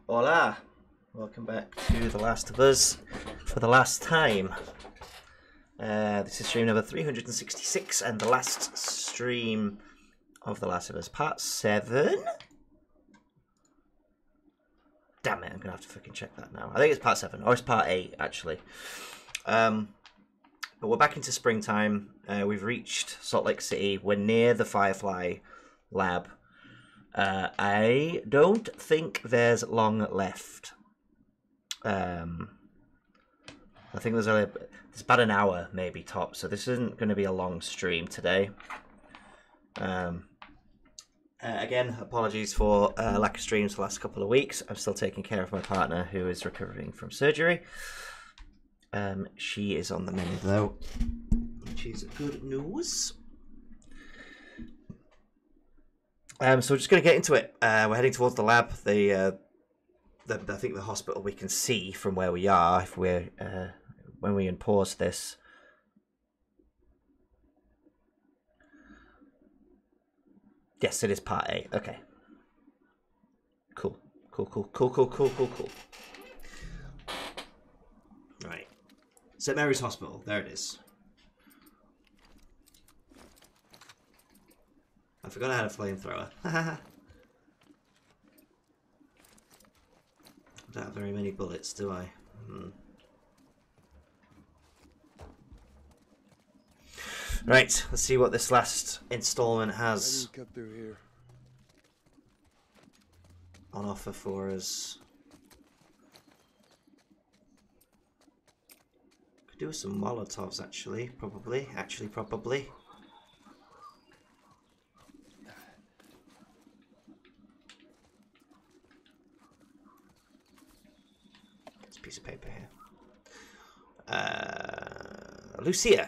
Hola! Welcome back to The Last of Us for the last time. This is stream number 366 and the last stream of The Last of Us Part 7? Damn it, I'm going to have to fucking check that now. I think it's Part 7, or it's Part 8 actually. But we're back into springtime. We've reached Salt Lake City. We're near the Firefly lab. I don't think there's long left. I think there's about an hour maybe top, so this isn't going to be a long stream today. Again, apologies for lack of streams the last couple of weeks. I'm still taking care of my partner who is recovering from surgery. She is on the mend though, which is good news. So we're just going to get into it. We're heading towards the lab. I think the hospital we can see from where we are if we're when we unpause this. Yes, it is Part 8. Okay. Cool. Right. St. Mary's Hospital. There it is. I forgot I had a flamethrower. I don't have very many bullets, do I? Right, let's see what this last installment has on offer for us. Could do with some Molotovs, actually. Probably. Piece of paper here. Lucia.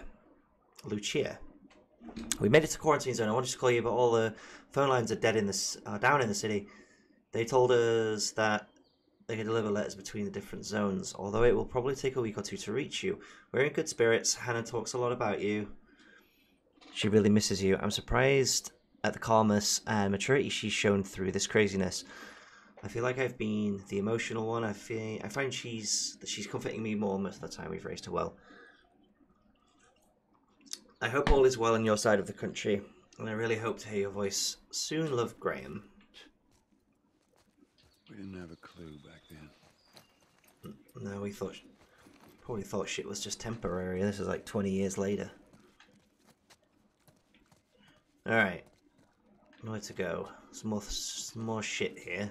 We made it to quarantine zone. I wanted to call you, but all the phone lines are down in the city. They told us that they could deliver letters between the different zones, although it will probably take a week or two to reach you. We're in good spirits. Hannah talks a lot about you. She really misses you. I'm surprised at the calmness and maturity she's shown through this craziness. I feel like I've been the emotional one. I find she's comforting me more most of the time. We've raised her well. I hope all is well on your side of the country, and I really hope to hear your voice soon. Love, Graham. We didn't have a clue back then. No, we probably thought shit was just temporary. This is like 20 years later. All right, nowhere to go. Some more shit here.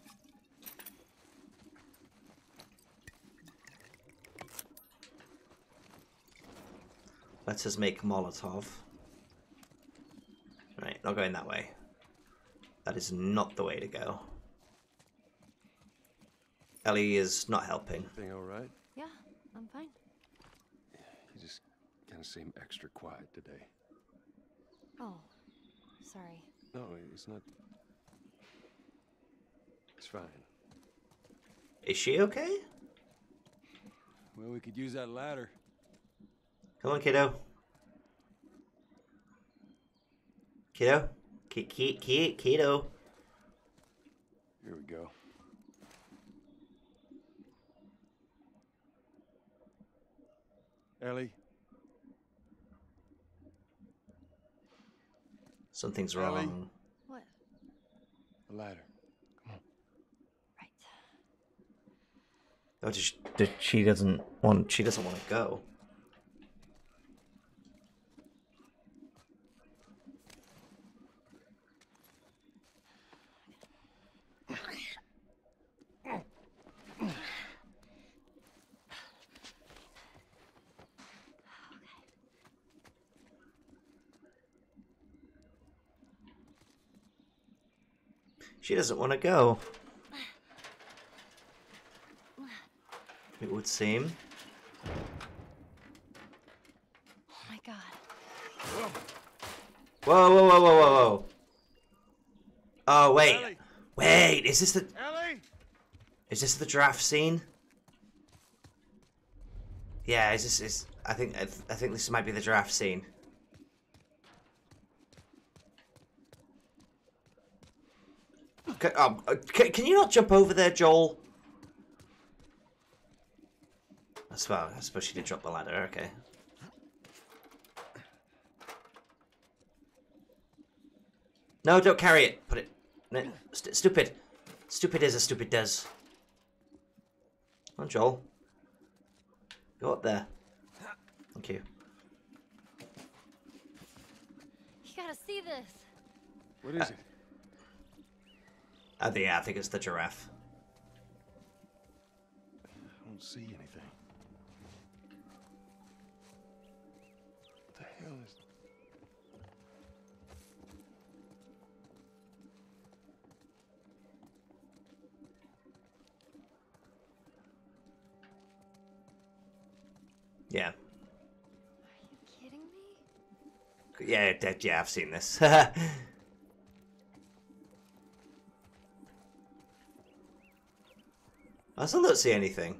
Let us make Molotov. Right, not going that way. That is not the way to go. Ellie is not helping. Everything all right? Yeah, I'm fine. You just kind of seem extra quiet today. Oh, sorry. No, it's not. It's fine. Is she okay? Well, we could use that ladder. Come on, kiddo. Kiddo? Kiddo. Here we go. Ellie? Something's Ellie? wrong. What? The ladder. Come on. Right. Oh, she doesn't want to go. She doesn't want to go. It would seem. Oh my god. Whoa. Oh, wait. Ellie! Wait, is Ellie! this the giraffe scene? Yeah, I think this might be the giraffe scene. Can you not jump over there, Joel? I suppose she did drop the ladder, okay. No, don't carry it. Put it. No, stupid. Stupid is as stupid does. Come on, Joel. Go up there. Thank you. You gotta see this. What is it? Yeah, I think it's the giraffe. I don't see anything. What the hell is... Yeah. Are you kidding me? Yeah, I've seen this. I still don't see anything.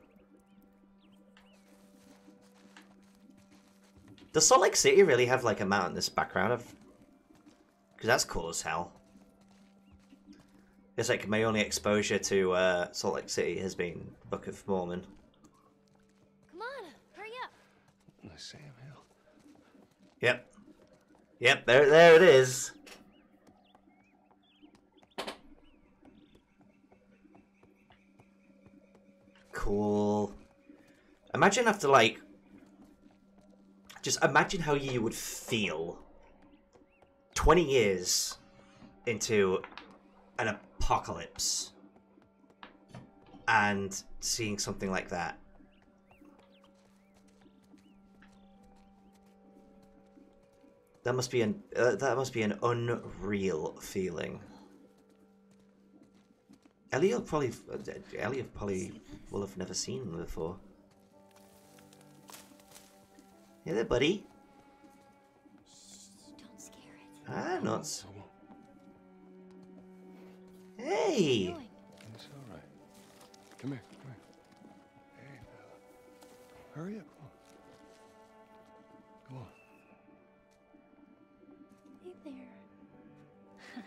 Does Salt Lake City really have like a mountainous background of? Because that's cool as hell. It's like my only exposure to Salt Lake City has been Book of Mormon. Come on, hurry up. The Sam Hill. Yep. Yep, there it is. Cool. Imagine after like... Just imagine how you would feel 20 years into an apocalypse and seeing something like that. That must be an unreal feeling. Elliot probably will have never seen them before. Hey there, buddy. Shh, don't scare it. Ah, not. I won't. Hey. Doing? It's all right. Come here, come here. Hey, fella. Hurry up, come on. Come on. Hey there.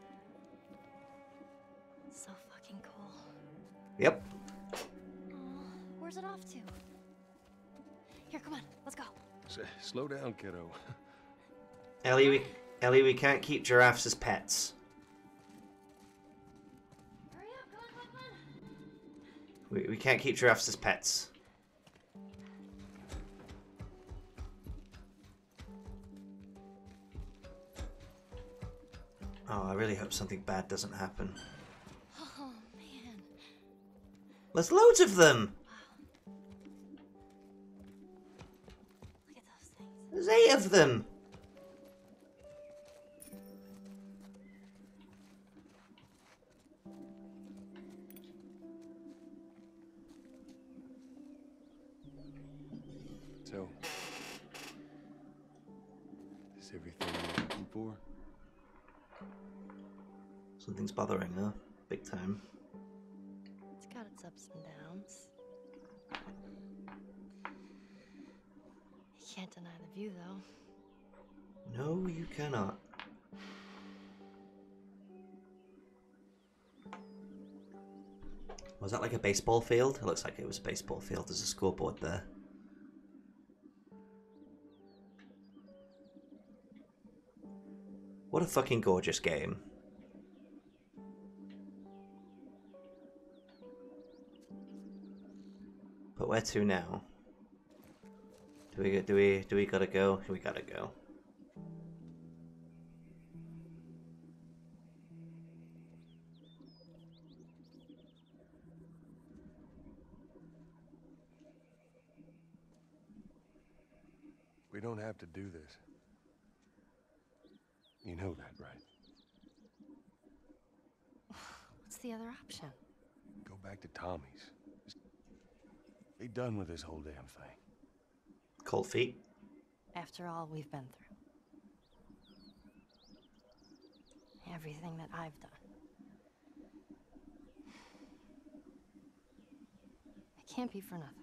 So fucking cool. Yep. Aw, where's it off to? Here, come on, let's go. Slow down, kiddo. Ellie, we can't keep giraffes as pets. Hurry up, come on. We can't keep giraffes as pets. Oh, I really hope something bad doesn't happen. Oh, man. There's loads of them! Look at those things. There's 8 of them! So, is everything you're looking for? Something's bothering her. Big time. It's got its ups and downs. You can't deny the view, though. No, you cannot. Was that like a baseball field? It looks like it was a baseball field. There's a scoreboard there. What a fucking gorgeous game. But where to now? Do we gotta go? We gotta go. We don't have to do this. You know that, right? What's the other option? Go back to Tommy's. Just be done with this whole damn thing. Cold feet. After all we've been through. Everything that I've done. It can't be for nothing.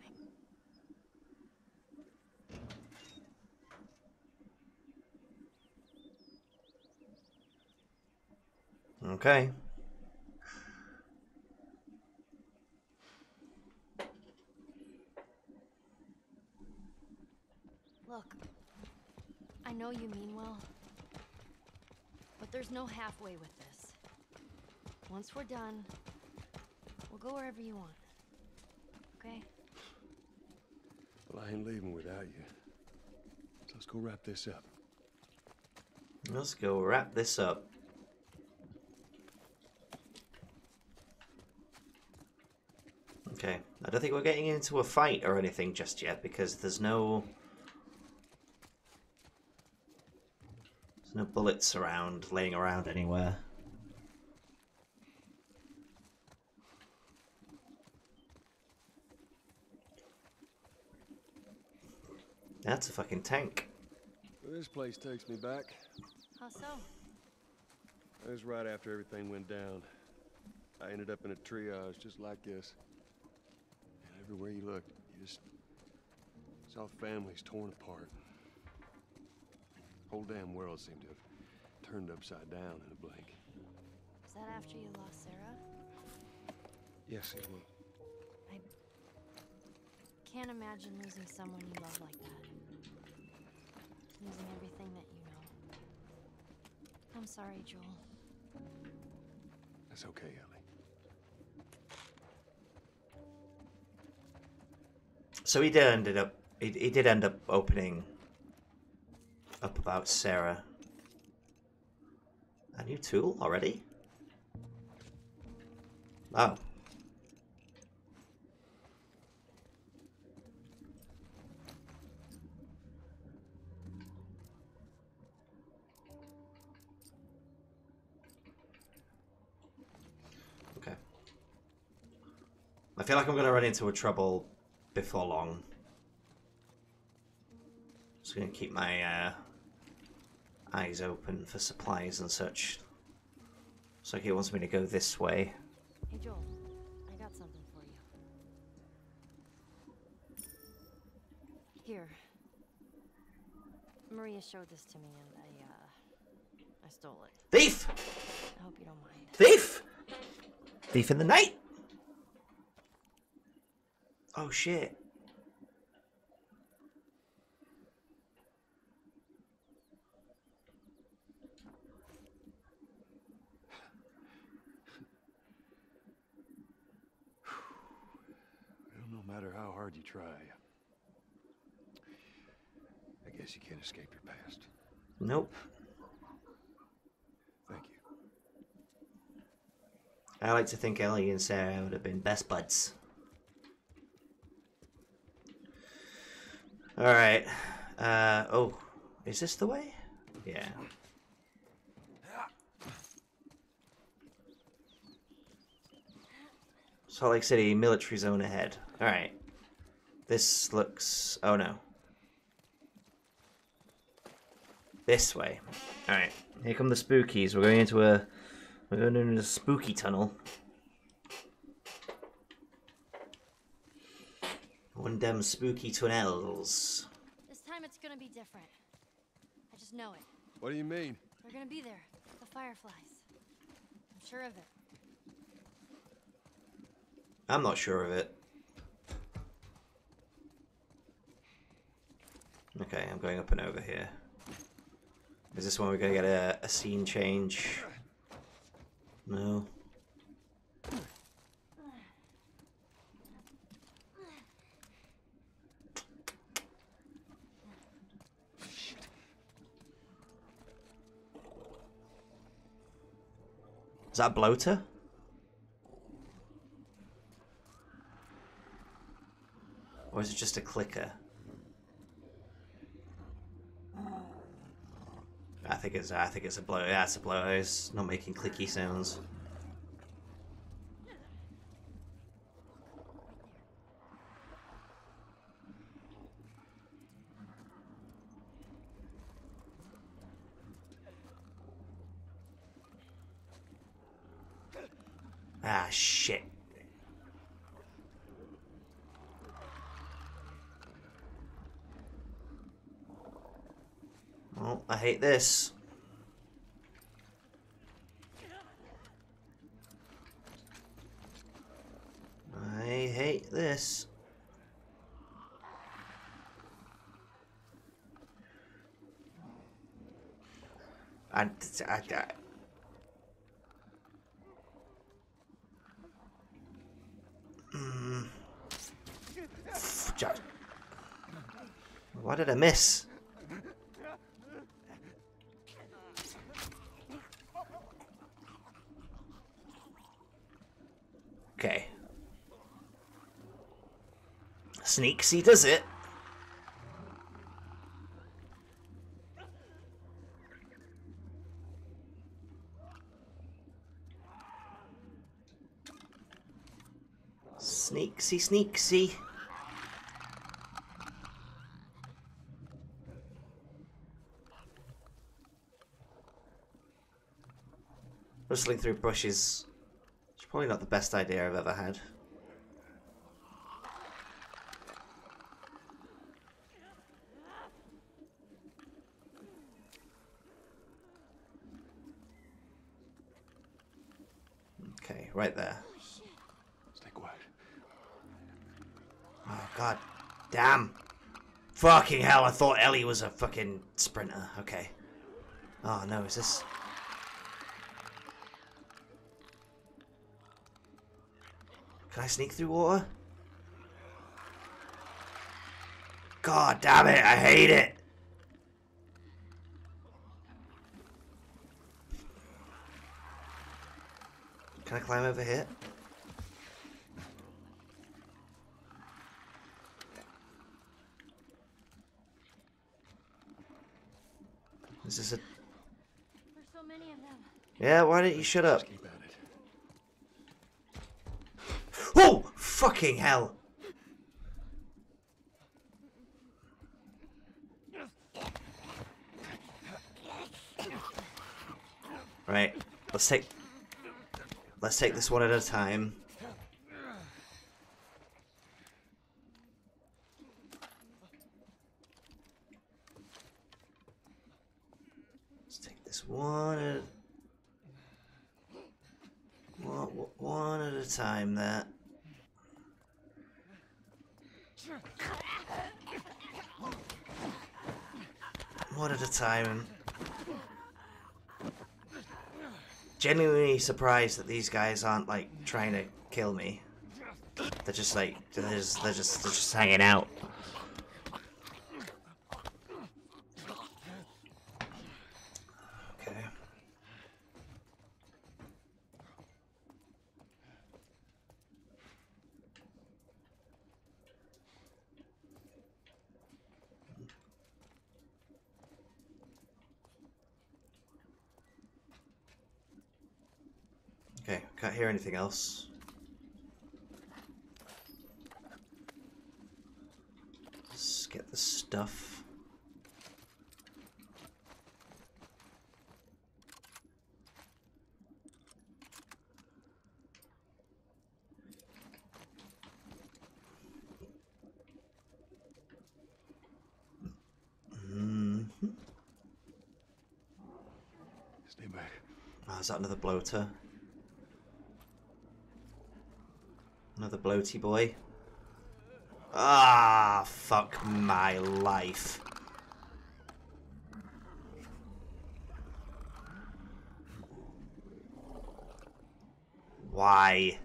Okay. Look, I know you mean well, but there's no halfway with this. Once we're done, we'll go wherever you want. Okay? Well, I ain't leaving without you. So let's go wrap this up. Let's go wrap this up. Okay, I don't think we're getting into a fight or anything just yet because there's no bullets around, laying around anywhere. That's a fucking tank. Well, this place takes me back. How so? It was right after everything went down. I ended up in a triage just like this. And everywhere you looked, you just saw families torn apart. Whole damn world seemed to have turned upside down in a blink. Was that after you lost Sarah? Yes, it was. I can't imagine losing someone you love like that. Losing everything that you know. I'm sorry, Joel. That's okay, Ellie. So he did end up opening up about Sarah. A new tool already? Oh. Okay. I feel like I'm going to run into a trouble before long. Just going to keep my eyes open for supplies and such. Looks like he wants me to go this way. Hey, Joel. I got something for you. Here. Maria showed this to me and I stole it. Thief! I hope you don't mind. Thief! Thief in the night! Oh shit. Well, no matter how hard you try, I guess you can't escape your past. Nope. Thank you. I like to think Ellie and Sarah would have been best buds. Alright. Oh. Is this the way? Yeah. Salt Lake City, military zone ahead. Alright. This looks... Oh no. This way. Alright. Here come the spookies. We're going into a spooky tunnel. One of them spooky tunnels. This time it's gonna be different. I just know it. What do you mean? They're gonna be there. The Fireflies. I'm sure of it. I'm not sure of it. Okay, I'm going up and over here. Is this one we're going to get a scene change? No. Is that a bloater? Or is it just a clicker? I think it's a bloater. Yeah, it's a bloater. It's not making clicky sounds. Ah, shit. Well, I hate this. I hate this. And why did I miss? Okay. Sneaksy does it. Sneaksy, sneaksy. Rustling through bushes. It's probably not the best idea I've ever had. Okay, right there. Stay quiet. Oh, god damn. Fucking hell, I thought Ellie was a fucking sprinter. Okay. Oh no, is this... Can I sneak through water? God damn it, I hate it! Can I climb over here? Is this a... There's so many of them. Yeah, why didn't you shut up? Keep at it. Oh! Fucking hell! Right, let's take this one at a time. Let's take this one at a time there. One at a time. Genuinely surprised that these guys aren't like trying to kill me. They're just like they're just hanging out. Okay. Okay, can't hear anything else. Let's get the stuff. Stay back. Oh, is that another bloater? Another bloaty boy. Ah, fuck my life. Why?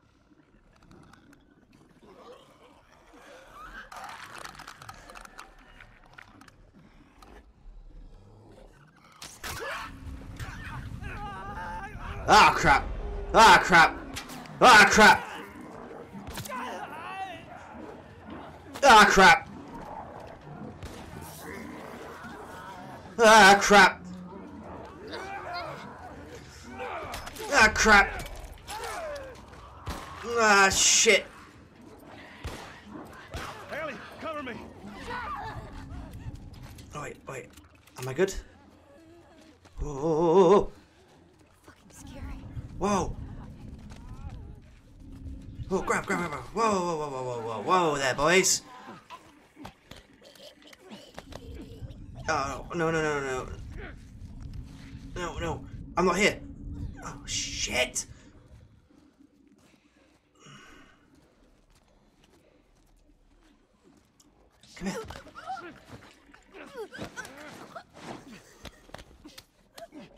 Ah, crap! Ah, crap! Ah, crap! Ah, crap! Ah, crap! Ah, crap! Ah, shit! Ellie, cover me. Oh, wait. Am I good? Whoa! Fucking scary. Whoa! Whoa, grab. Whoa there, boys! Oh, no. No, I'm not here. Oh, shit! Come here.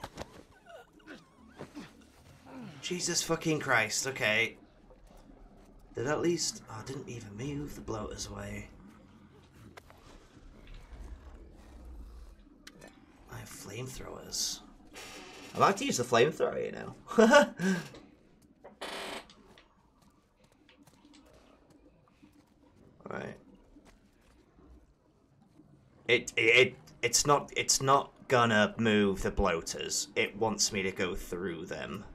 Jesus fucking Christ, okay. Did at least... Oh, I didn't even move the bloaters away. I have flamethrowers. I like to use the flamethrower, you know. Alright. It's not gonna move the bloaters. It wants me to go through them.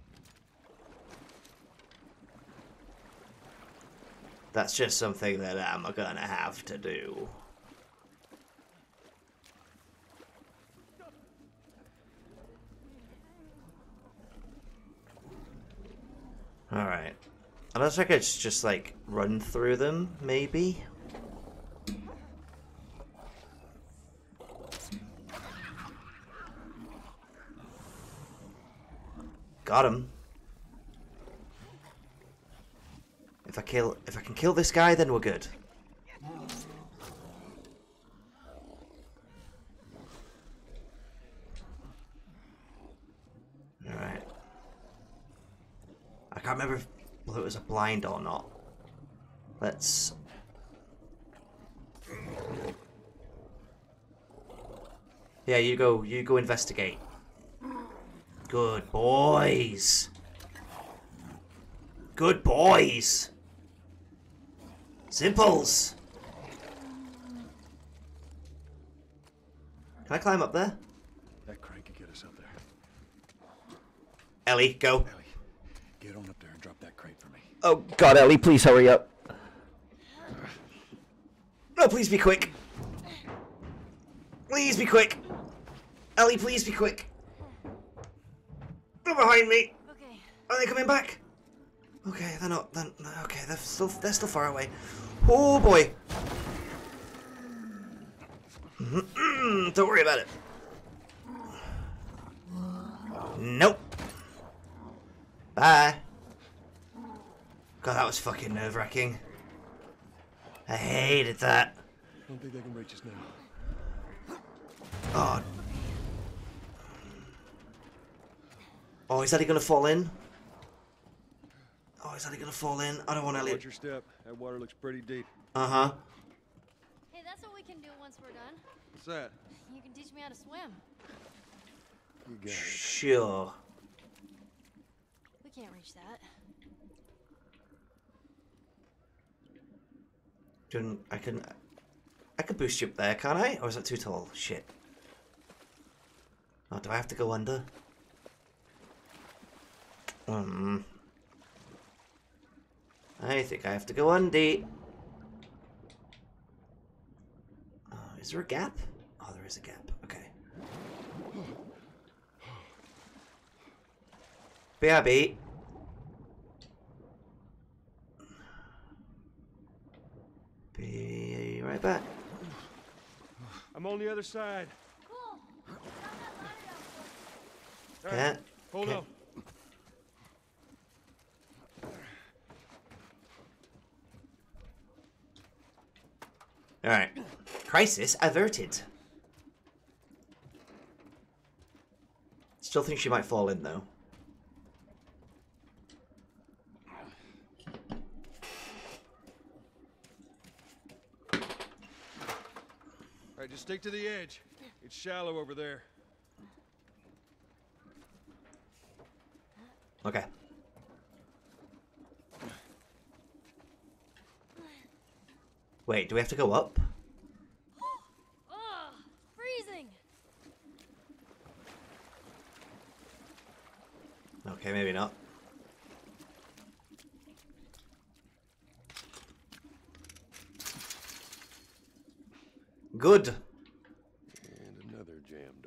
That's just something that I'm gonna have to do. Alright. Unless I could just like run through them, maybe? Got him. If I can kill this guy, then we're good. Alright. I can't remember if it was a blind or not. Let's... Yeah, you go investigate. Good boys. Good boys. Simples. Can I climb up there? That crane could get us up there. Ellie, go. Ellie, get on up there and drop that crate for me. Oh God, Ellie, please hurry up. No, please be quick. Please be quick. Ellie, please be quick. They're behind me. Okay. Are they coming back? Okay, they're not. Okay, they're still far away. Oh boy. Don't worry about it. Nope. Bye. God, that was fucking nerve-wracking. I hated that. I don't think they can reach us now. Oh. Oh, is Ellie gonna fall in? Oh, is Ellie gonna fall in? I don't want Ellie. Watch your step. That water looks pretty deep. Uh-huh. Hey, that's what we can do once we're done. What's that? You can teach me how to swim. You got it. Sure. We can't reach that. I can boost you up there, can't I? Or is that too tall? Shit. Oh, do I have to go under? I think I have to go under. Is there a gap? Oh, there is a gap. Okay. BRB. Be right back. I'm on the other side. Cool. Yeah. Hold Okay. on. Alright. Crisis averted. Still think she might fall in though. Alright, just stick to the edge. It's shallow over there. Okay. Wait, do we have to go up? Ugh, freezing. Okay, maybe not. Good. And another jam door.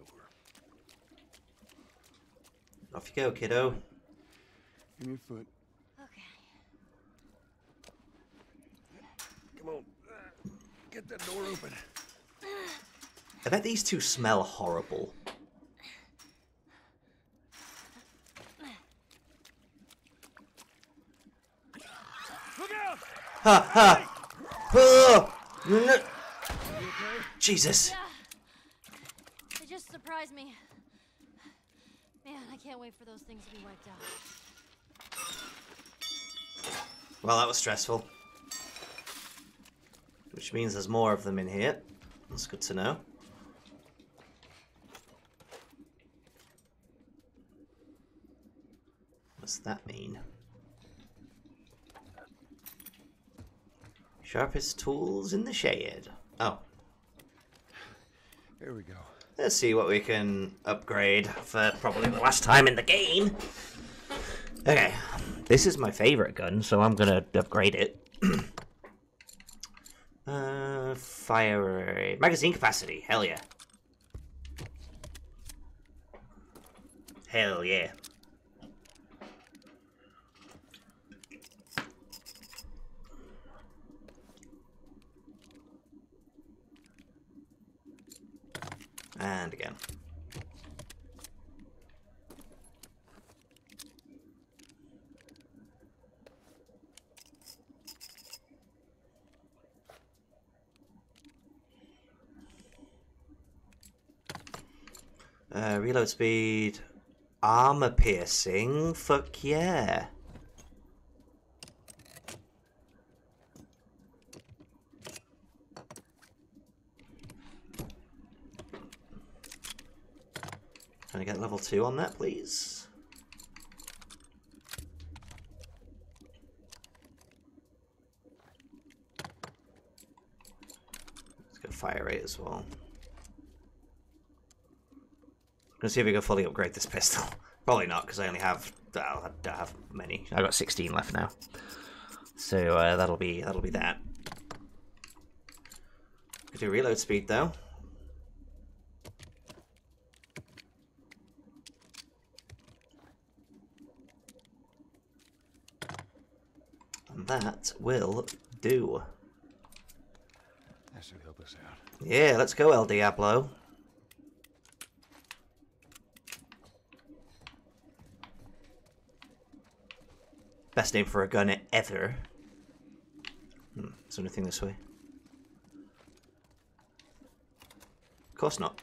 Off you go, kiddo. Give me a foot. Okay. Come on. Get that door open. I bet these two smell horrible. Look out! Ha ha! Oh, no. You okay? Jesus. Yeah. They just surprised me. Man, I can't wait for those things to be wiped out. Well, that was stressful. Which means there's more of them in here. That's good to know. What's that mean? Sharpest tools in the shed. Oh. Here we go. Let's see what we can upgrade for probably the last time in the game. Okay. This is my favorite gun, so I'm gonna upgrade it. Fire magazine capacity. Hell yeah. Hell yeah. And again. Reload speed. Armor piercing. Fuck yeah. Can I get level 2 on that, please? Let's go fire rate as well. Let's see if we can fully upgrade this pistol. Probably not, because I only have... I don't have many. I got 16 left now. So that'll be that. Could do reload speed though. And that will do. That should help us out. Yeah, let's go, El Diablo. Best name for a gun ever. Is there anything this way? Of course not.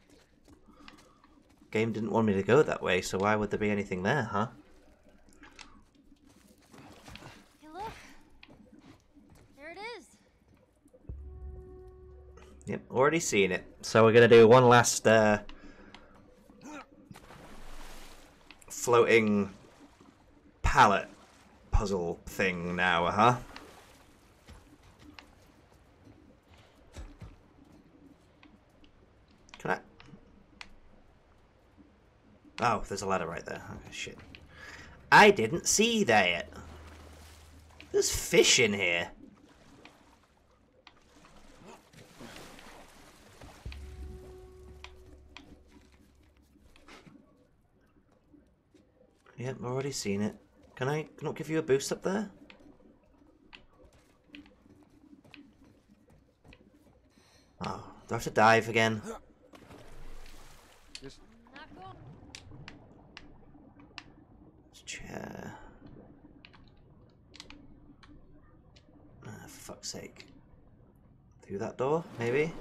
Game didn't want me to go that way, so why would there be anything there, huh? Hey, look. There it is. Yep, already seen it. So we're gonna do one last floating pallet puzzle thing now, huh? Can I? Oh, there's a ladder right there. Okay, shit. I didn't see that. There's fish in here. Yep, I've already seen it. Can I not give you a boost up there? Oh, do I have to dive again? Not going. Chair. Ah, for fuck's sake. Through that door, maybe?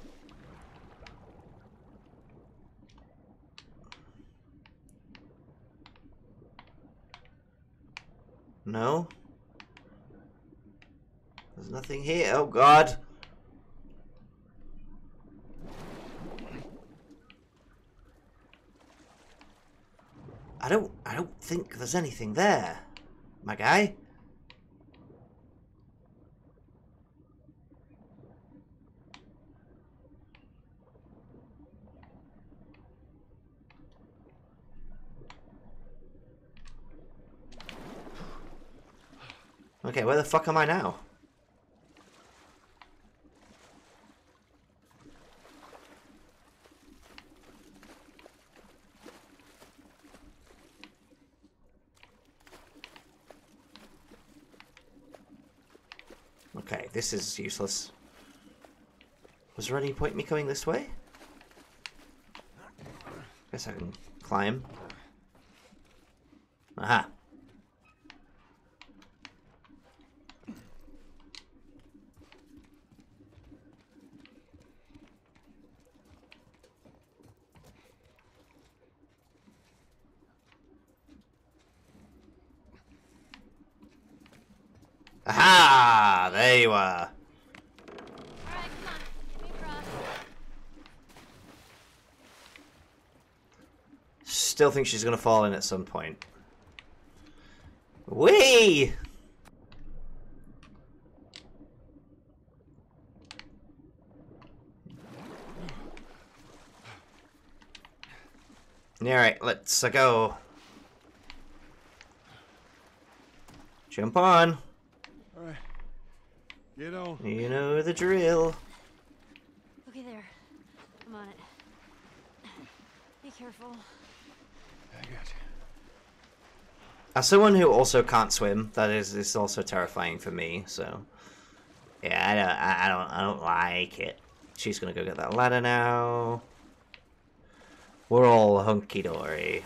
No? There's nothing here. Oh god! I don't think there's anything there, my guy. Okay, where the fuck am I now? Okay, this is useless. Was there any point in me coming this way? Guess I can climb. Aha. There you are. Alright, come on. Get me across. Still think she's gonna fall in at some point. Whee! Alright, let's go. Jump on. Alright. Get on. You know the drill. Okay, there. I'm on it. Be careful. I got you. As someone who also can't swim, that is also terrifying for me. So, yeah, I don't like it. She's gonna go get that ladder now. We're all hunky dory.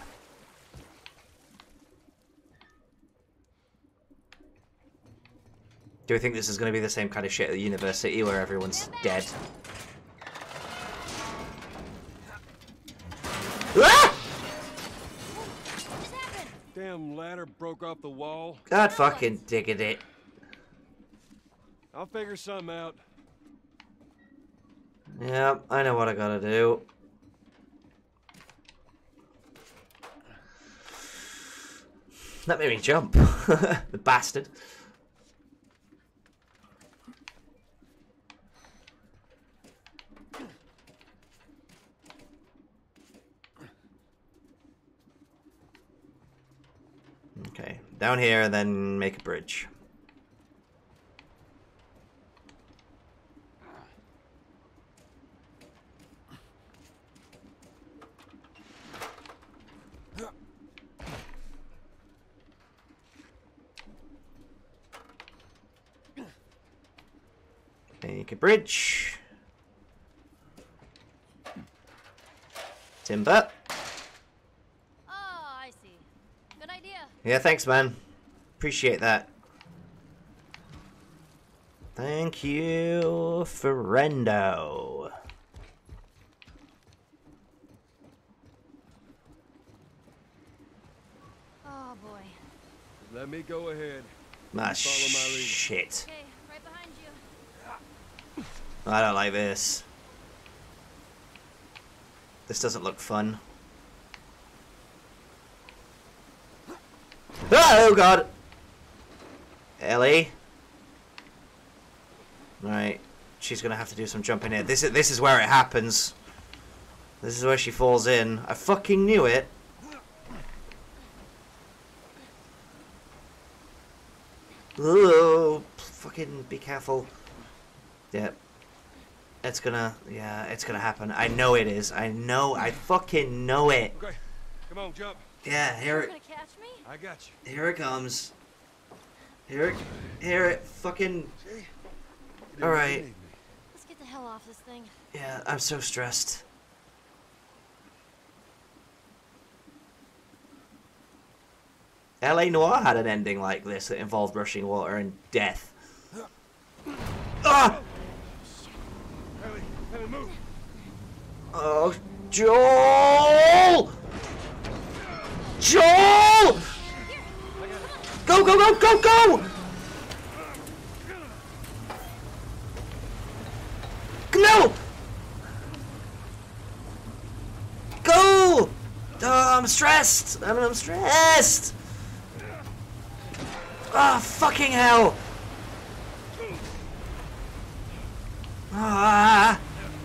Do we think this is gonna be the same kind of shit at the university where everyone's dead? Ah! What just happened? Damn ladder broke off the wall. God fucking digging it. I'll figure something out. Yeah, I know what I gotta do. That made me jump. The bastard. Okay, down here and then make a bridge. Make a bridge. Timber. Oh, I see. Good idea. Yeah, thanks, man. Appreciate that. Thank you, friendo. Oh, boy. Let me go ahead. Ah, Follow my lead. shit. Okay, right behind you. I don't like this. This doesn't look fun. Oh, God! Ellie? Right. She's gonna have to do some jumping here. This is where it happens. This is where she falls in. I fucking knew it. Oh, fucking be careful. Yep. It's gonna, yeah, it's gonna happen. I know it is. I fucking know it. Okay, come on, jump. Yeah, You're gonna catch me? I got you. here it comes. Here it fucking, See? You all didn't right. need me. Let's get the hell off this thing. Yeah, I'm so stressed. LA Noire had an ending like this that involved rushing water and death. Ah! Ellie, move. Oh, Joel! Joel! Go, go, go, go, go! No! Go! Oh, I'm stressed. I'm stressed. Oh, fucking hell. Ah.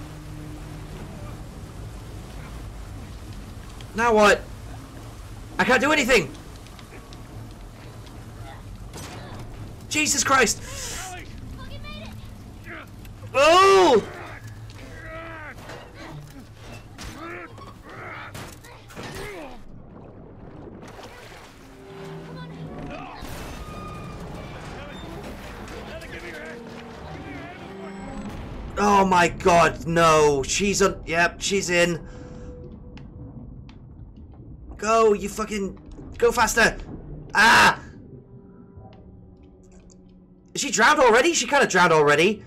Now what? I can't do anything. Jesus Christ. Fucking made it! Oh! Oh my God, no. She's on. Yep, she's in. Go, you fucking. Go faster. Ah! Is she drowned already? She kind of drowned already.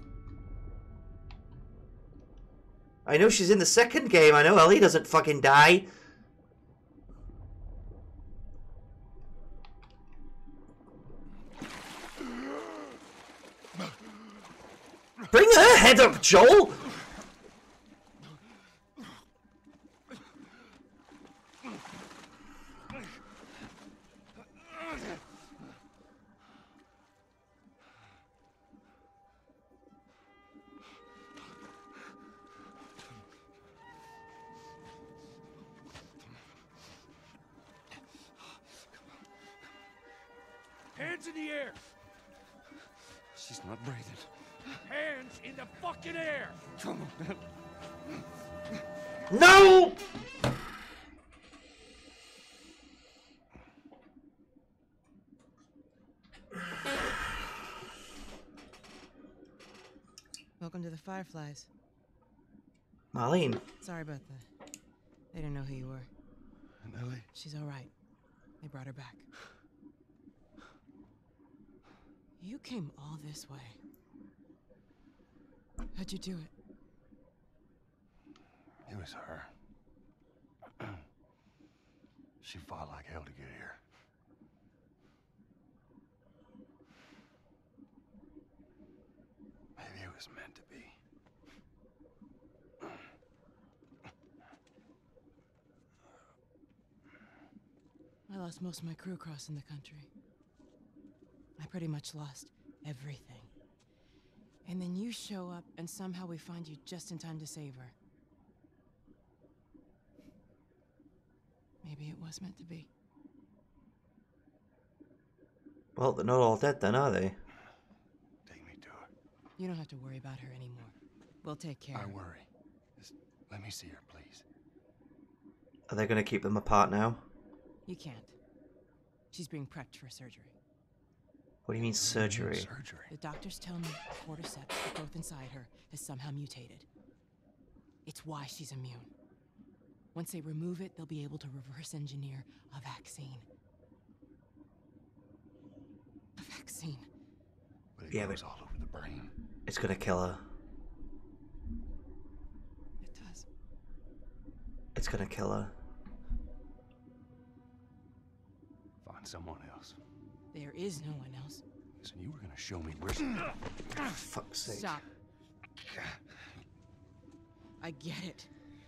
I know she's in the second game. I know Ellie doesn't fucking die. head up, Joel! Hands in the air! She's not breathing. Hands in the fucking air! Come on. No! Welcome to the Fireflies. Marlene. Sorry about that. They didn't know who you were. And Ellie? She's all right. They brought her back. You came all this way. How'd you do it? It was her. She fought like hell to get here. Maybe it was meant to be. I lost most of my crew crossing the country. I pretty much lost everything. And then you show up, and somehow we find you just in time to save her. Maybe it was meant to be. Well, they're not all dead then, are they? Take me to her. You don't have to worry about her anymore. We'll take care I of her. worry. Just let me see her, please. Are they going to keep them apart now? You can't. She's being prepped for surgery. What do you mean surgery? Surgery. The doctors tell me the cordyceps, the growth inside her, has somehow mutated. It's why she's immune. Once they remove it, they'll be able to reverse engineer a vaccine. A vaccine. But it Yeah, goes but- all over the brain. It's going to kill her. It does. It's going to kill her. Find someone else. There is no one else. Listen, you were gonna show me where she... Fuck's sake. Stop. I get it.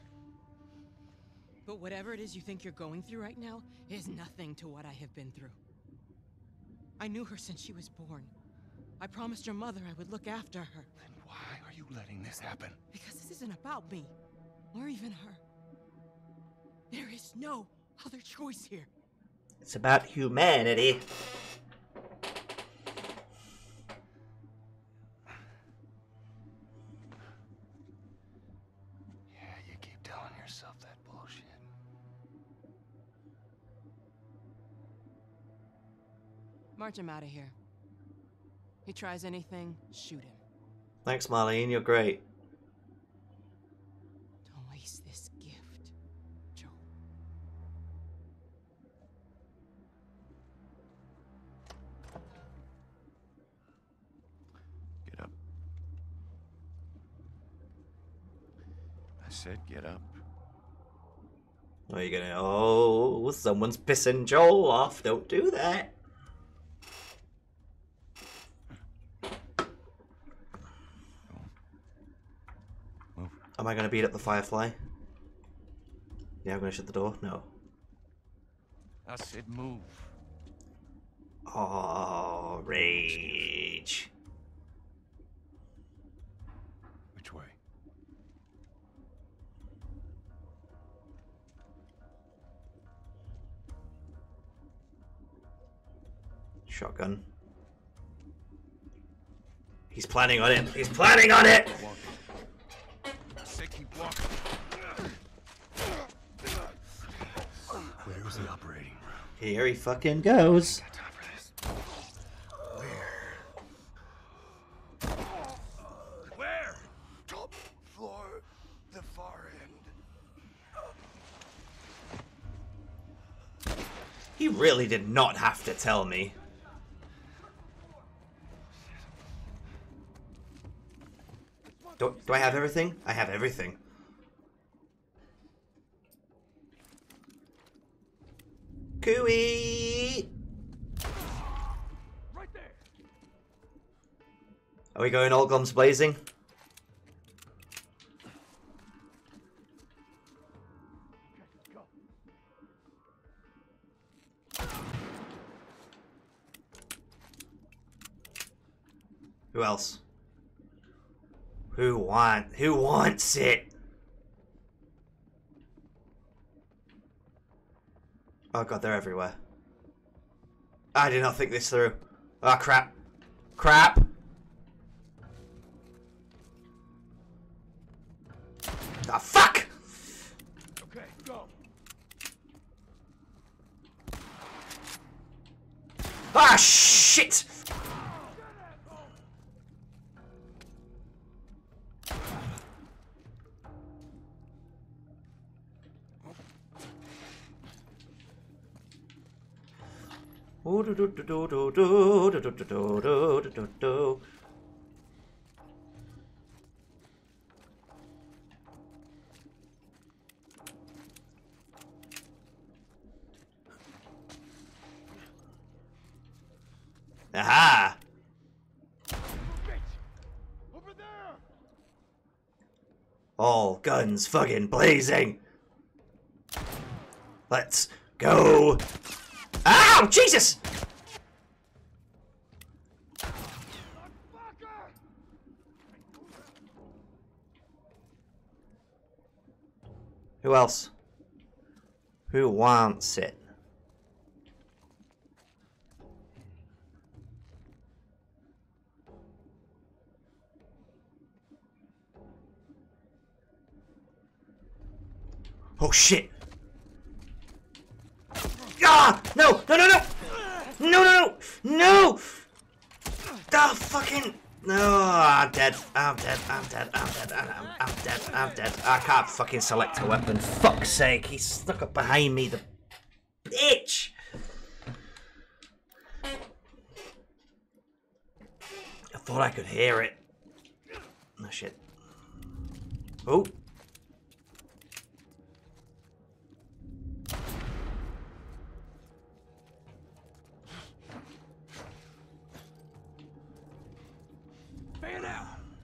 But whatever it is you think you're going through right now is nothing to what I have been through. I knew her since she was born. I promised her mother I would look after her. Then why are you letting this happen? Because this isn't about me, or even her. There is no other choice here. It's about humanity. Yeah, you keep telling yourself that bullshit. March him out of here. He tries anything, shoot him. Thanks, Marlene. You're great. Don't waste this gift, Joel. Get up. I said get up. Are you gonna? Oh, someone's pissing Joel off. Don't do that. Move. Am I gonna beat up the Firefly? Yeah, I'm gonna shut the door. No. I said move. Oh, rage. Which way? Shotgun. He's planning on it. He's planning on it. Walk. I said keep walking. Where's the operating room? Here he fucking goes. Got time for this. Where? Top floor, the far end. He really did not have to tell me. Do I have everything? I have everything. Cooey! Right there! Are we going all guns blazing? Who else? Who wants it? Oh god, they're everywhere. I did not think this through. Oh crap. Crap! Ah, fuck! Okay, go. Ah, shit! Oh, do, do, do, do, do, do, do, do, do, do, do, do, do. Aha! Over there. All guns fucking blazing. Let's go. Ow! Jesus! Who else? Who wants it? Oh shit! Ah! No! No! No! No! No! No! No! Ah! Fucking! No! I'm dead. I'm dead. I'm dead. I'm dead. I'm dead. I'm dead. I can't fucking select a weapon. Fuck's sake! He's stuck up behind me. The bitch! I thought I could hear it. Oh shit. Oh. Fan out.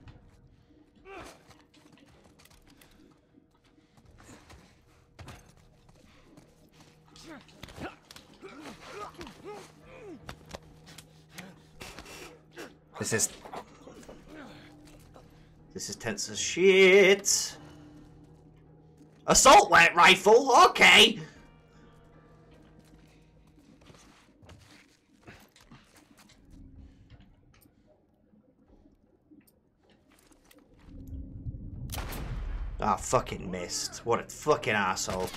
This is tense as shit. Assault rifle, okay. Ah, fucking missed. What a fucking asshole.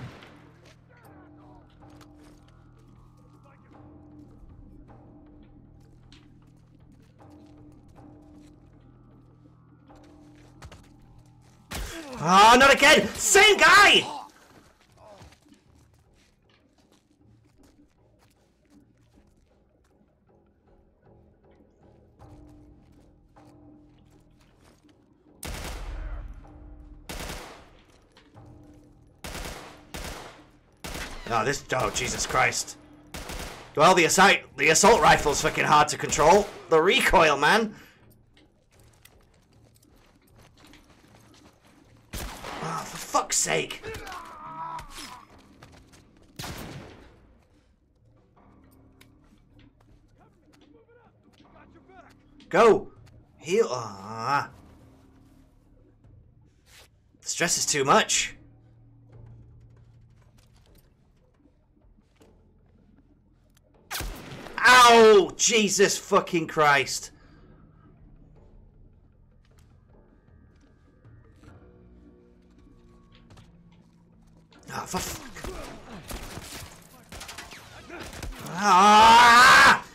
Oh, not again! Same guy! Oh, oh, Jesus Christ. Well, the assault rifle's fucking hard to control. The recoil, man. Oh, for fuck's sake. Go. Heal. Ah. The stress is too much. Ow! Jesus fucking Christ. Ah, for ah!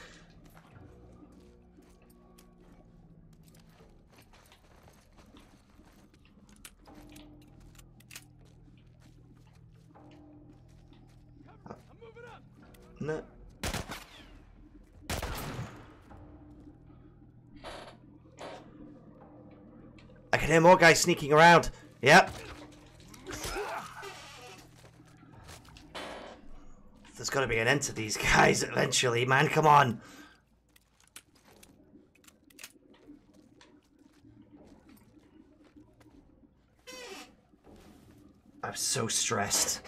No. I can hear more guys sneaking around. Yep. There's got to be an end to these guys eventually, man. Come on. I'm so stressed.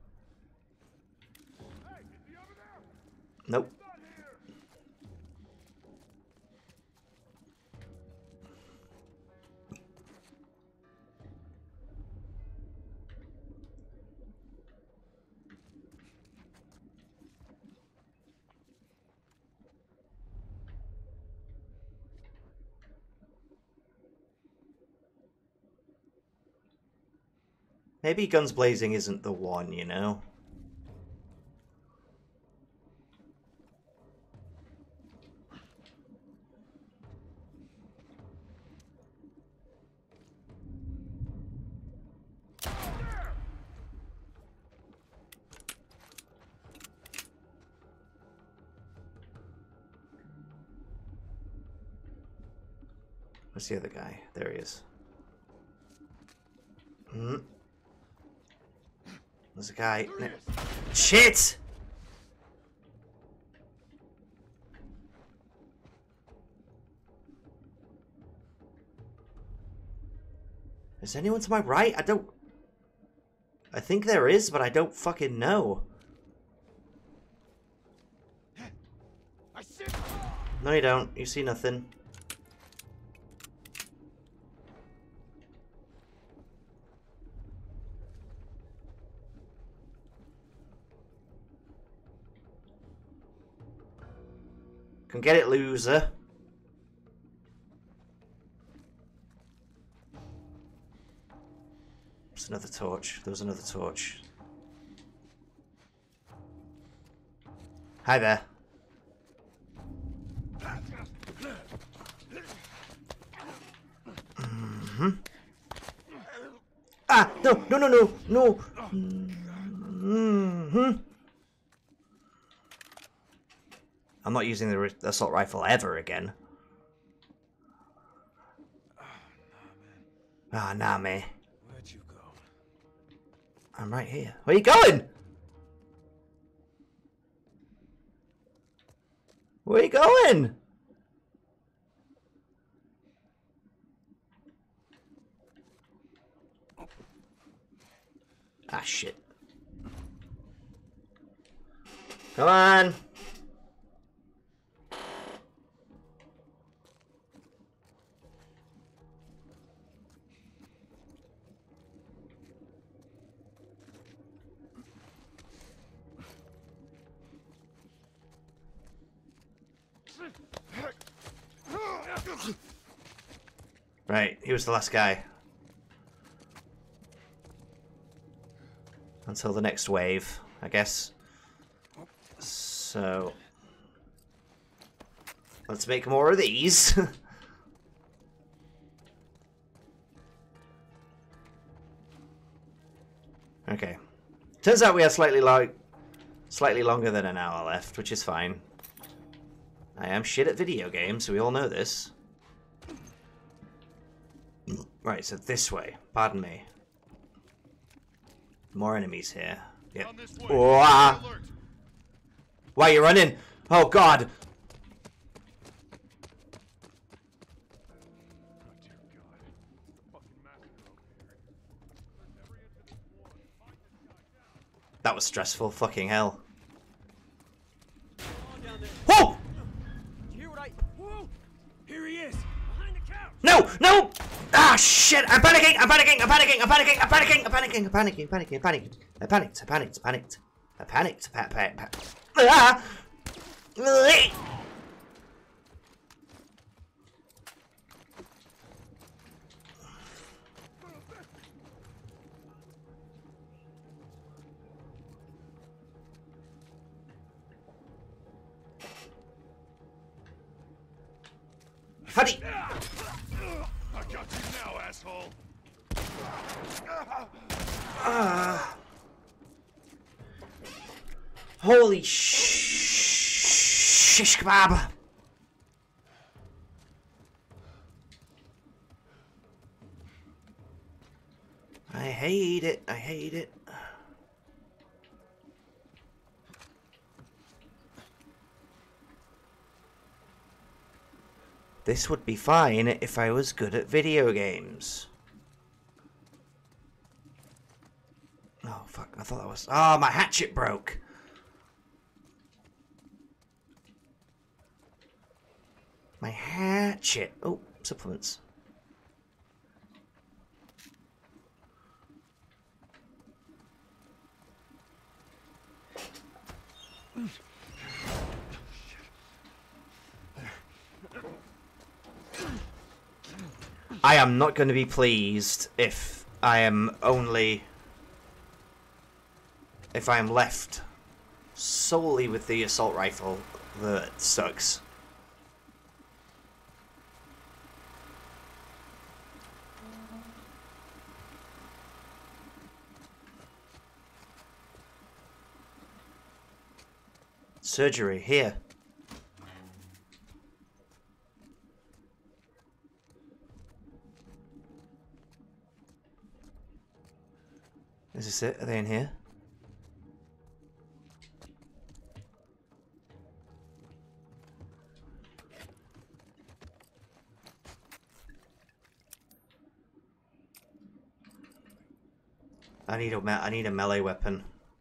Nope. Maybe guns blazing isn't the one, you know? Where's the other guy? There he is. There's a guy. Shit! Is anyone to my right? I think there is, but I don't fucking know. No, you don't. You see nothing. Can get it, loser. There's another torch. There was another torch. Hi there. Ah! No! No! No! No! No! I'm not using the assault rifle ever again. Ah, nah, man. Where'd you go? I'm right here. Where you going? Where you going? Ah, shit. Come on. Right, he was the last guy. Until the next wave, I guess. So... let's make more of these. Okay. Turns out we have slightly longer than an hour left, which is fine. I am shit at video games, so we all know this. Right, so this way. Pardon me. More enemies here. Yep. Why are you running? Oh God! That was stressful. Fucking hell. Whoa! Whoa! Here he is! Behind the couch! No! No! Ah, shit! I'm panicking! I'm panicking! I'm panicking! I'm panicking! I'm panicking! I'm panicking! I'm panicking! I'm panicking! I'm panicking! I panicked! I panicked! I panicked! I panicked! Ah! Honey! I got you now, asshole! Holy shish kebab! I hate it. I hate it. This would be fine if I was good at video games. Oh, fuck. I thought that was... oh, my hatchet broke. My hatchet. Oh, supplements. I am not going to be pleased if I am only if I am left solely with the assault rifle, that sucks. Surgery here. Is this it? Are they in here? I need a melee weapon.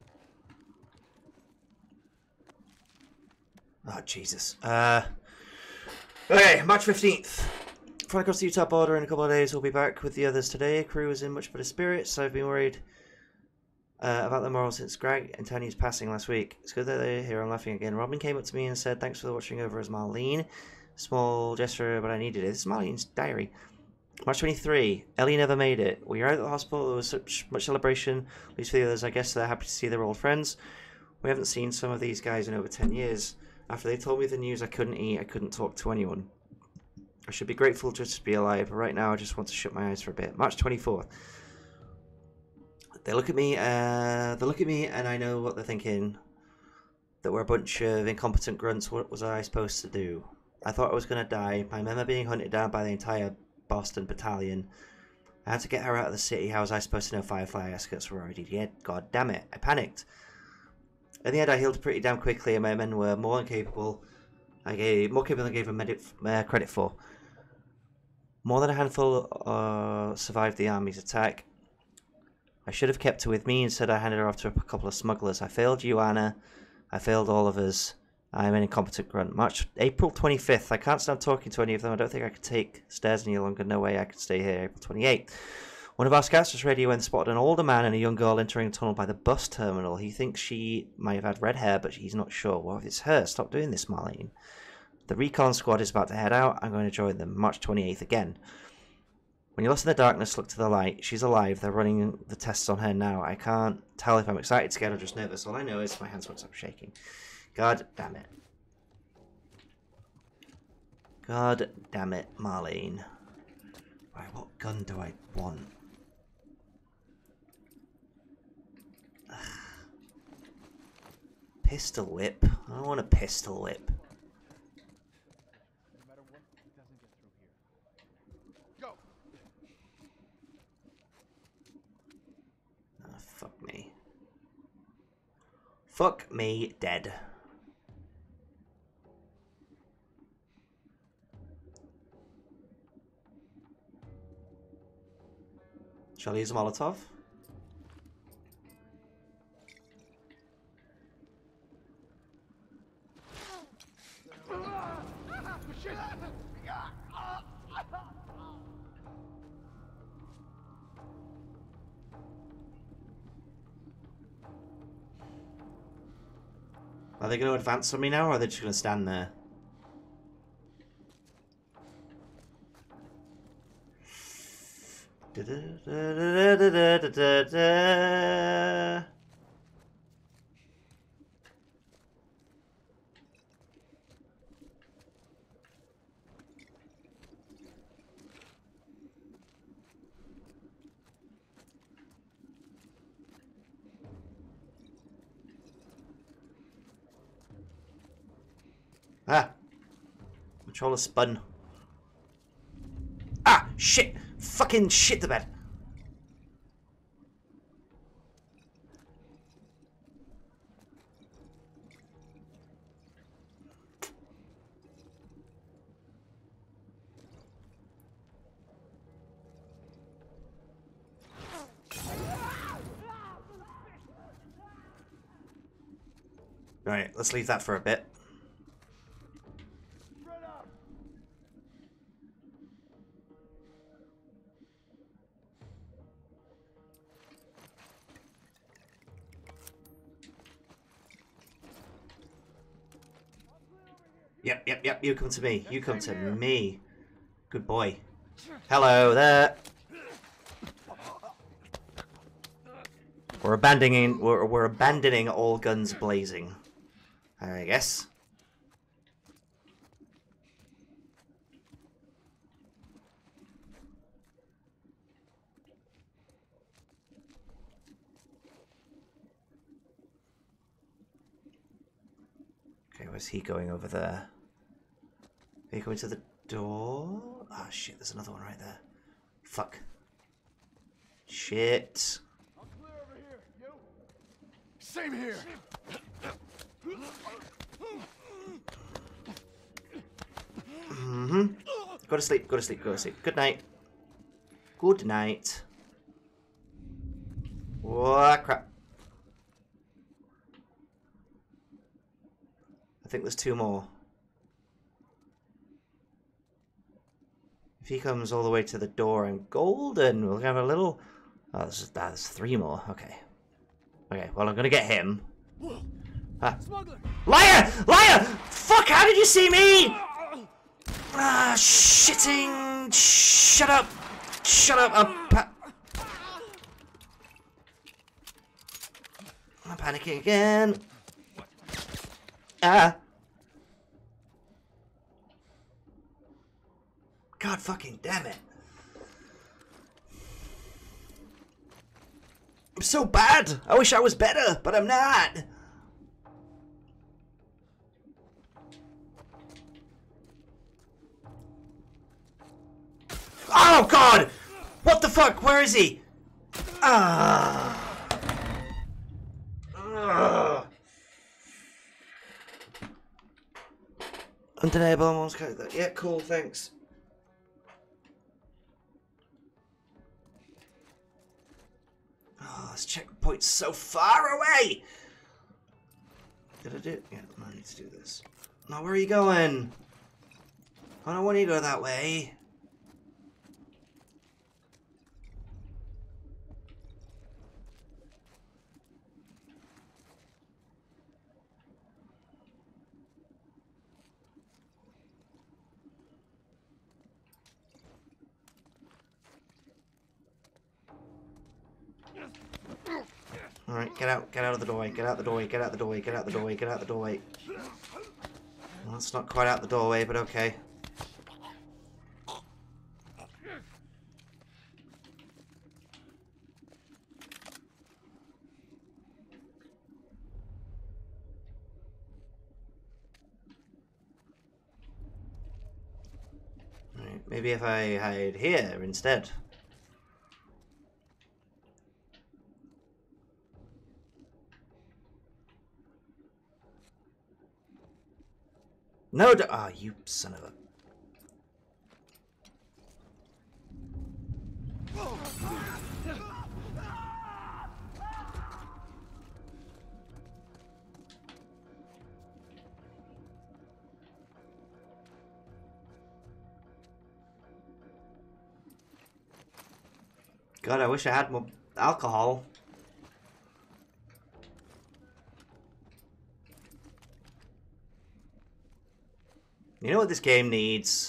Oh Jesus. Okay, March 15th. Flying across the Utah border in a couple of days. We'll be back with the others today. Crew is in much better spirits. I've been worried about the morale since Greg and Tony's passing last week. It's good that they're here. I'm laughing again. Robin came up to me and said, "Thanks for watching over as Marlene." Small gesture, but I needed it. This is Marlene's diary. March 23. Ellie never made it. We were out at the hospital. There was such much celebration. At least for the others, I guess they're happy to see their old friends. We haven't seen some of these guys in over 10 years. After they told me the news, I couldn't eat. I couldn't talk to anyone. I should be grateful just to be alive, but right now I just want to shut my eyes for a bit. March 24th. They look at me, and I know what they're thinking. That we're a bunch of incompetent grunts. What was I supposed to do? I thought I was going to die. I remember being hunted down by the entire Boston battalion. I had to get her out of the city. How was I supposed to know Firefly escorts were already dead? God damn it. I panicked. In the end, I healed pretty damn quickly, and my men were more than capable. More capable than I gave them credit for. More than a handful survived the army's attack. I should have kept her with me. Instead, I handed her off to a couple of smugglers. I failed you, Anna. I failed all of us. I am an incompetent grunt. April 25th. I can't stand talking to any of them. I don't think I could take stairs any longer. No way I could stay here. April 28th. One of our scouts was ready when spotted an older man and a young girl entering a tunnel by the bus terminal. He thinks she might have had red hair, but he's not sure. Well, if it's her, stop doing this, Marlene. The recon squad is about to head out. I'm going to join them. March 28th again. When you're lost in the darkness, look to the light. She's alive. They're running the tests on her now. I can't tell if I'm excited, scared, or just nervous. All I know is my hands won't stop shaking. God damn it. God damn it, Marlene. Right, what gun do I want? Pistol whip? I don't want a pistol whip. Fuck me. Fuck me dead. Shall I use a Molotov? Are they going to advance on me now, or are they just going to stand there? Ah! Controller spun. Ah! Shit! Fucking shit the bed! Right, let's leave that for a bit. Yep, you come to me. You come to me. Good boy. Hello there. We're abandoning all guns blazing, I guess. Okay, where's he going over there? Are you going to the door? Oh shit, there's another one right there. Fuck. Shit. I'm clear over here. You? Same here. Mm-hmm. Go to sleep, go to sleep, go to sleep. Good night. Good night. What crap. I think there's 2 more. If he comes all the way to the door and golden, we'll have a little... Oh, there's 3 more. Okay. Okay, well, I'm gonna get him. Ah. Liar! Liar! Fuck, how did you see me? Ah, shitting... Shut up! Shut up! I'm panicking again. Ah. God fucking damn it. I'm so bad. I wish I was better, but I'm not. Oh god! What the fuck? Where is he? Ah. Undeniable almost got that. Yeah, cool, thanks. Oh, this checkpoint's so far away! Did I do it? Yeah, I need to do this. Now, where are you going? I don't want you to go that way. Alright, get out of the doorway, get out the doorway, get out the doorway, get out the doorway, get out the doorway. Well, that's not quite out the doorway, but okay. Alright, maybe if I hide here instead. No, ah, you son of a... God, I wish I had more alcohol. You know what this game needs?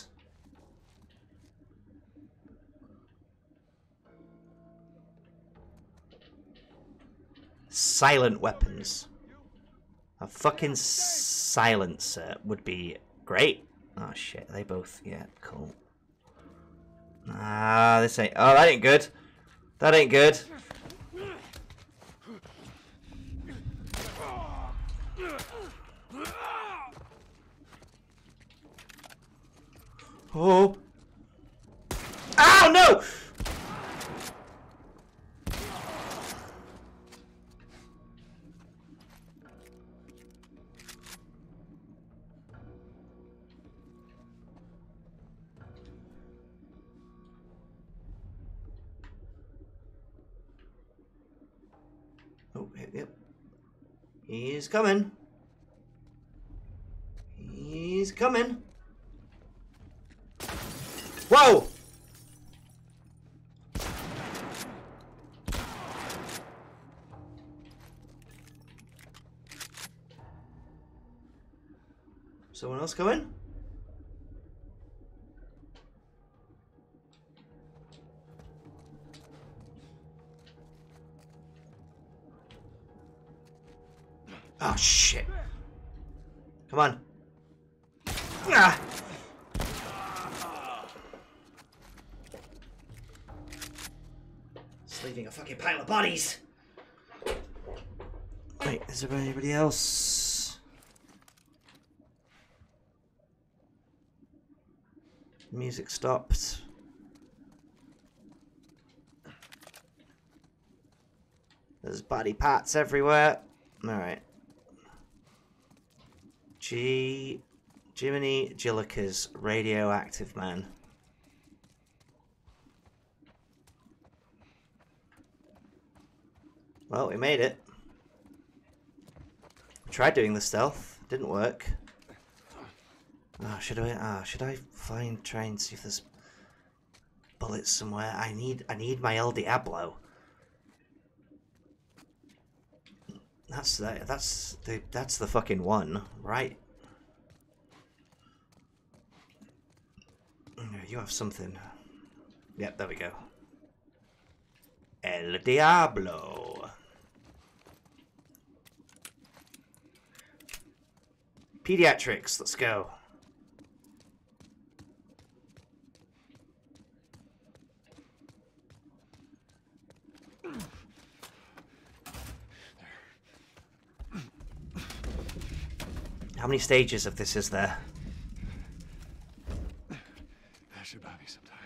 Silent weapons. A fucking silencer would be great. Oh shit, they both, yeah, cool. Ah, this ain't, oh, that ain't good. That ain't good. Oh. Ow, no! Oh, yep. He's coming. He's coming. Whoa! Someone else coming? Oh, shit. Come on. Ah! It's leaving a fucking pile of bodies. Wait, is there anybody else? Music stopped. There's body parts everywhere. Alright. Jiminy Gilliker's radioactive man. Well, we made it. We tried doing the stealth. Didn't work. Oh, should I try and see if there's bullets somewhere? I need my El Diablo. That's the fucking one, right? You have something. Yep, there we go. El Diablo. Pediatrics, let's go. How many stages of this is there? That should buy me some time.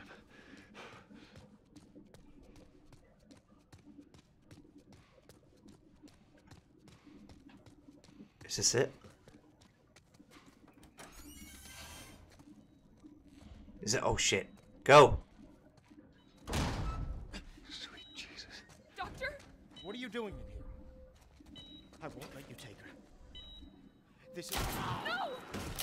Is this it? Is it? Oh shit. Go! Sweet Jesus. Doctor? What are you doing in here? I won't let you take her. This is... No!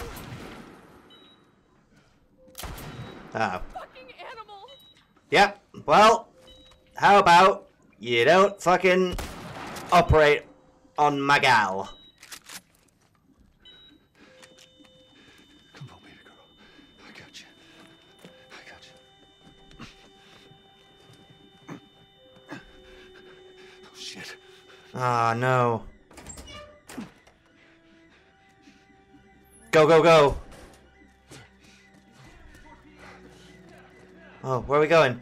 Oh. Fucking animal! Yep. Well, how about you don't fucking operate on my gal? Come on, baby girl. I got you. I got you. Oh, shit. Ah, no. Go, go, go. Oh, where are we going?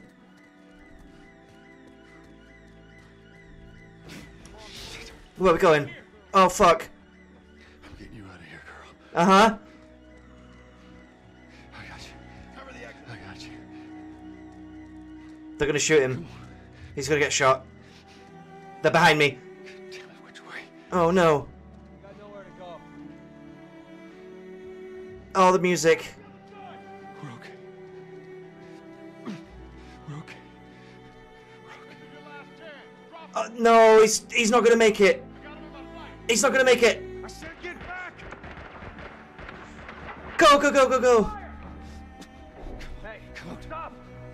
Where are we going? Oh, fuck. I'm getting you out of here, girl. Uh-huh. I got you. Cover the exit. I got you. They're gonna shoot him. He's gonna get shot. They're behind me. Damn it, which way? Oh, no. Got nowhere to go. Oh, the music. We're okay. We're okay. No, he's not gonna make it. He's not gonna make it. I said get back! Go, go, go, go, go. Hey, stop!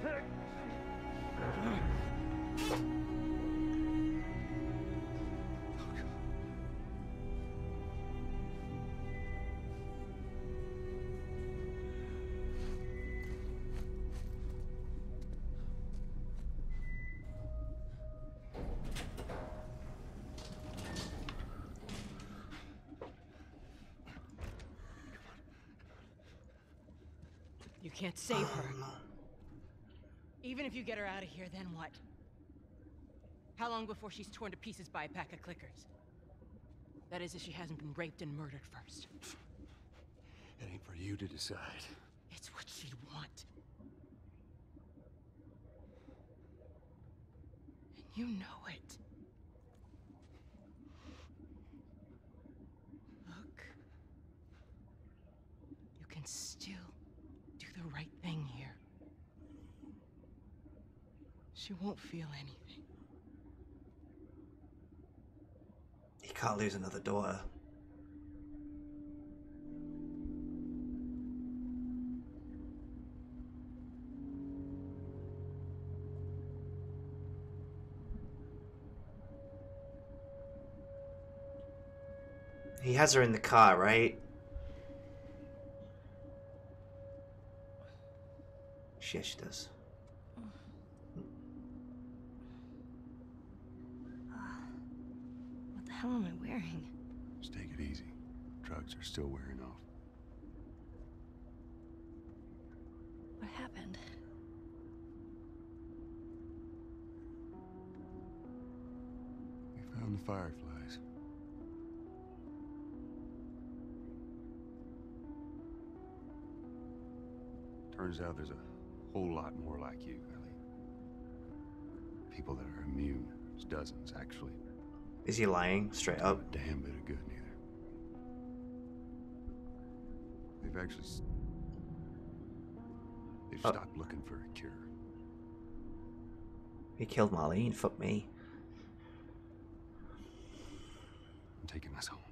You can't save her. Even if you get her out of here, then what? How long before she's torn to pieces by a pack of clickers? That is, if she hasn't been raped and murdered first. It ain't for you to decide. It's what she'd want. And you know it. Look. You can still do the right thing here. She won't feel anything. He can't lose another daughter. He has her in the car, right? Yes, she does. What the hell am I wearing? Just take it easy. Drugs are still wearing off. What happened? We found the fireflies. Turns out there's a whole lot more like you, Ellie. People that are immune. There's dozens, actually. Is he lying straight Not up? a damn bit of good, neither. They've actually... They've stopped looking for a cure. He killed Marlene. Fuck me. I'm taking us home.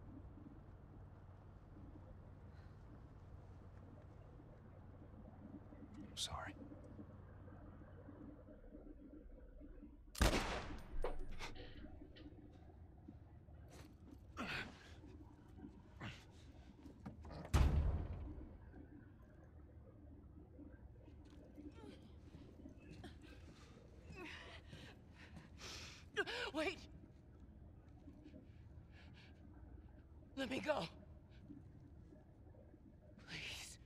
I'm sorry. Wait! Let me go. Please.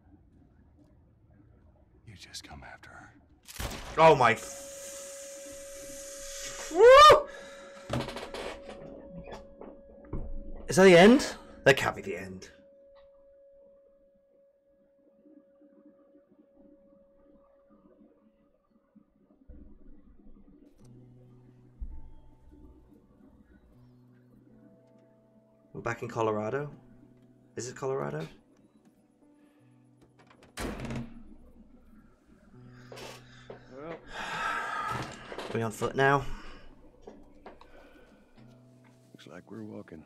You just come after her. Oh my. Woo! Is that the end? That can't be the end. We're back in Colorado. Is it Colorado? Well, We on foot now? looks like we're walking.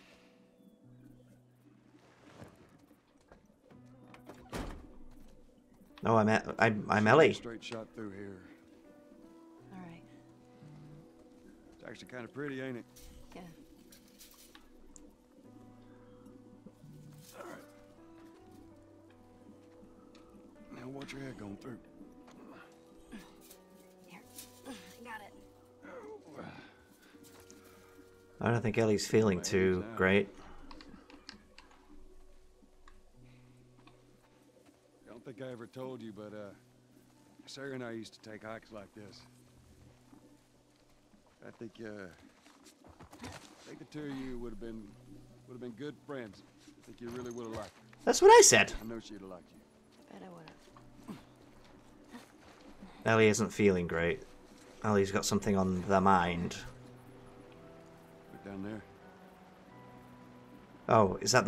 No, I'm Ellie. Straight shot through here. All right. It's actually kind of pretty, ain't it? Yeah. All right. Now watch your head going through. Here. I got it. I don't think Ellie's feeling too great. I don't think I ever told you, but Sarah and I used to take hikes like this. I think the two of you would have been good friends. I think you really would have liked her. That's what I said. I know she'd have liked you. Bet I would've. Ellie isn't feeling great. Ellie's got something on their mind. Look down there. Oh, is that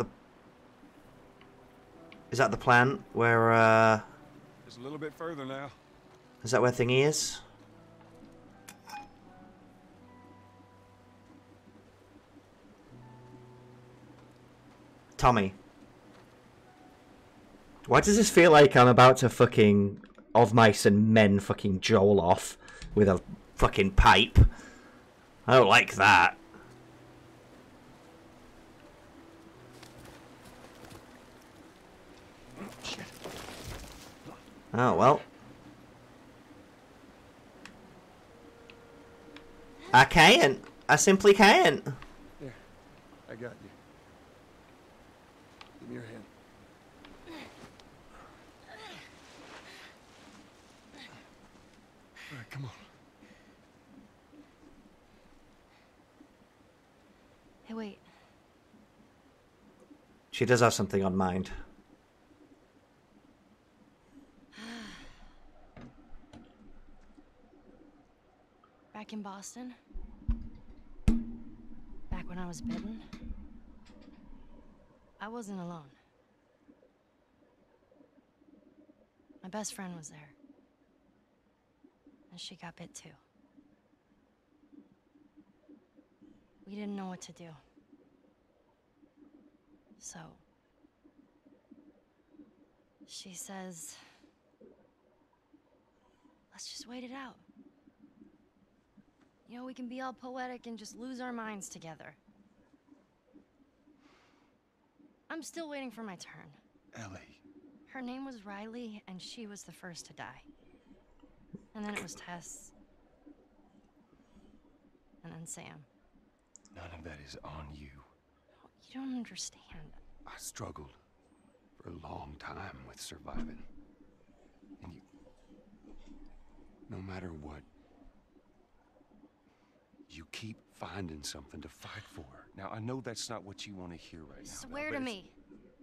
the plant where Just a little bit further now. is that where Thingy is? Tommy. Why does this feel like I'm about to fucking Of Mice and Men fucking Joel off with a fucking pipe? I don't like that. Oh, well. I can't. I simply can't. There. I got you. Give me your hand. All right, come on. Hey, wait. She does have something on mind. Back in Boston? Back when I was bitten? I wasn't alone. My best friend was there. And she got bit too. We didn't know what to do. So... she says... let's just wait it out. You know, we can be all poetic and just lose our minds together. I'm still waiting for my turn. Ellie. Her name was Riley, and she was the first to die. And then it was Tess. And then Sam. None of that is on you. You don't understand. I struggled for a long time with surviving. And you... No matter what, you keep finding something to fight for. Now, I know that's not what you want to hear right now. Swear to me.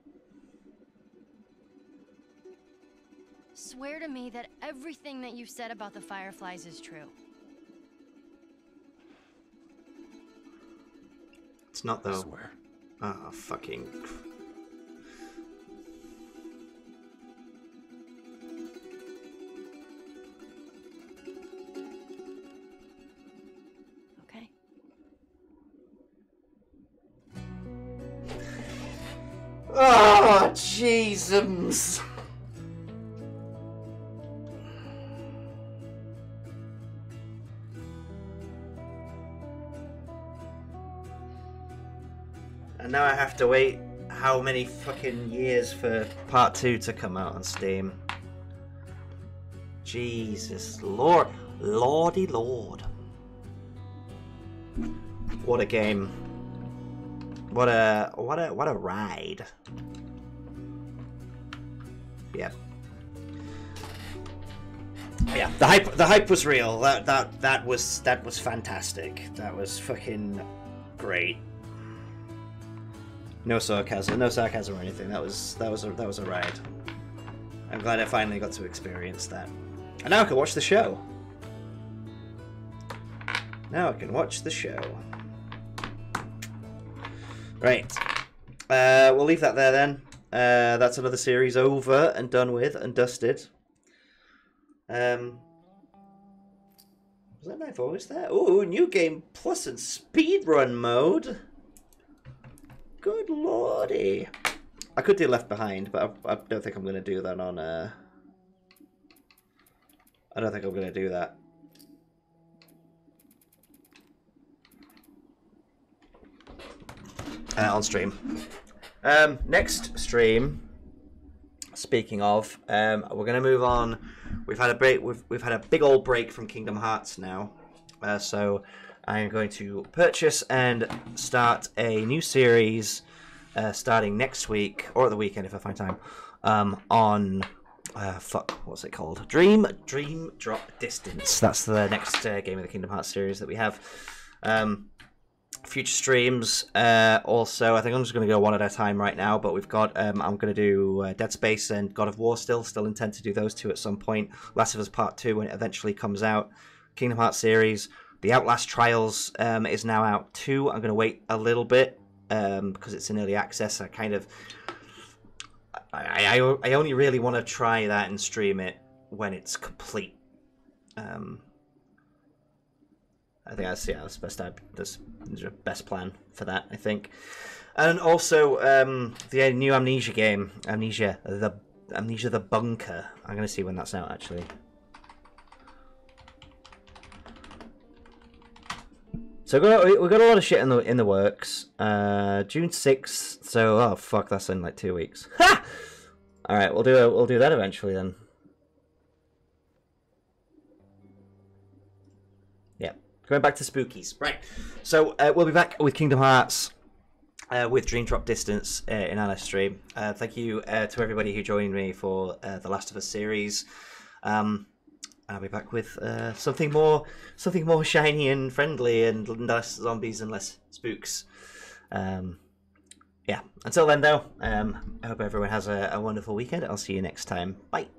Swear to me that everything that you've said about the Fireflies is true. It's not, I though. swear. Ah, fucking... Okay? Oh, Jesus! And now I have to wait how many fucking years for part 2 to come out on Steam. Jesus Lord. Lordy Lord. What a game. What a ride. Yeah. Yeah, the hype was real. That was fantastic. That was fucking great. No sarcasm or anything. That was a ride. I'm glad I finally got to experience that. And now I can watch the show. Now I can watch the show. Right. We'll leave that there then. That's another series over and done with and dusted. Was that my voice there? Ooh, new game plus and speedrun mode. Good lordy. I could do Left Behind, but I don't think I'm going to do that on... I don't think I'm going to do that. On stream. Next stream, speaking of, we're going to move on. We've had a break. We've had a big old break from Kingdom Hearts now. So I'm going to purchase and start a new series starting next week, or at the weekend if I find time, on what's it called? Dream Drop Distance. That's the next game of the Kingdom Hearts series that we have. Future streams. Also, I think I'm just going to go one at a time right now, but we've got, I'm going to do Dead Space and God of War still intend to do those two at some point. Last of Us Part 2 when it eventually comes out. Kingdom Hearts series. The Outlast Trials is now out too. I'm going to wait a little bit because it's in early access. I only really want to try that and stream it when it's complete. I think that's that's the best plan for that, I think. And also the new Amnesia game, Amnesia the Bunker. I'm going to see when that's out actually. So we've got a lot of shit in the works. June 6th. So oh fuck, that's in like 2 weeks. Ha! All right, we'll do that eventually then. Yeah, going back to spookies. Right. So we'll be back with Kingdom Hearts with Dream Drop Distance in our stream. Thank you to everybody who joined me for the Last of Us series. I'll be back with something more shiny and friendly and less zombies and less spooks. Yeah. Until then, though, I hope everyone has a wonderful weekend. I'll see you next time. Bye.